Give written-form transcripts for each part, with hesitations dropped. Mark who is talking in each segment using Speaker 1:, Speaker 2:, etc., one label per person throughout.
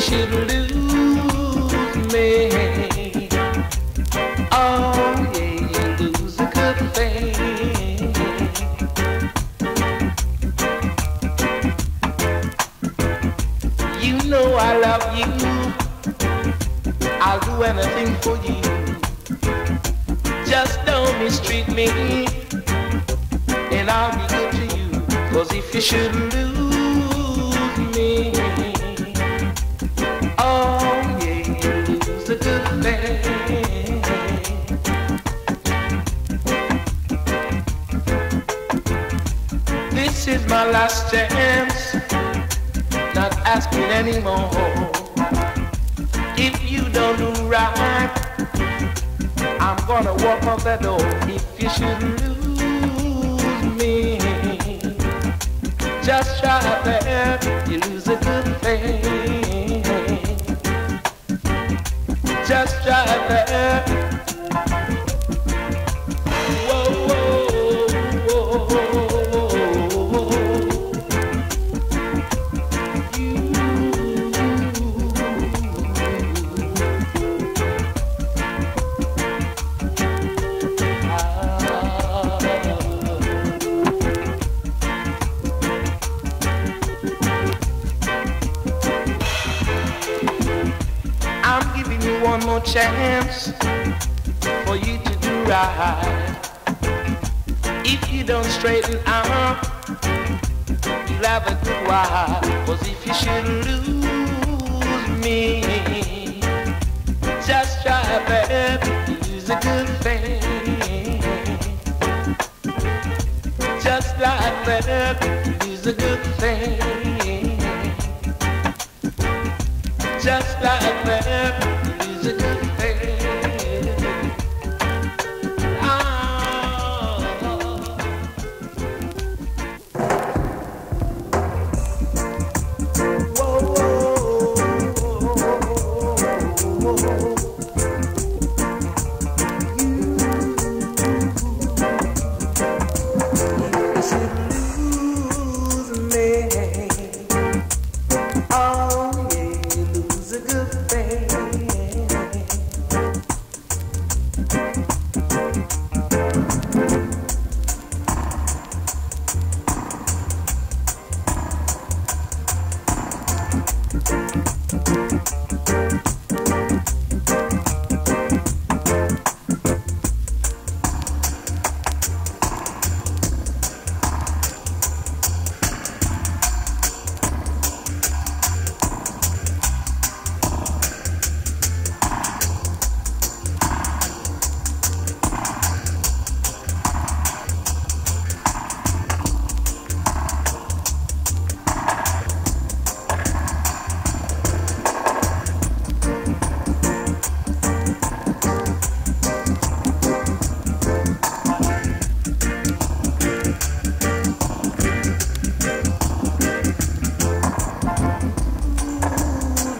Speaker 1: should lose me, oh yeah, you lose a good thing. You know I love you, I'll do anything for you. Just don't mistreat me, and I'll be good to you. 'Cause if you should lose me, oh yeah, you lose a good thing. This is my last chance, not asking anymore. If you don't do right, I'm gonna walk out the door. If you should lose me, just try there, you lose a good thing. Just try there. Whoa, whoa, whoa. One more chance for you to do right. If you don't straighten out, you'll have a good while. 'Cause if you should lose me, just try that, you lose a good thing. Just like that, you lose a good thing. Just like that.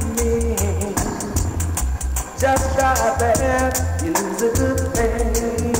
Speaker 1: Just try that, you lose a good thing.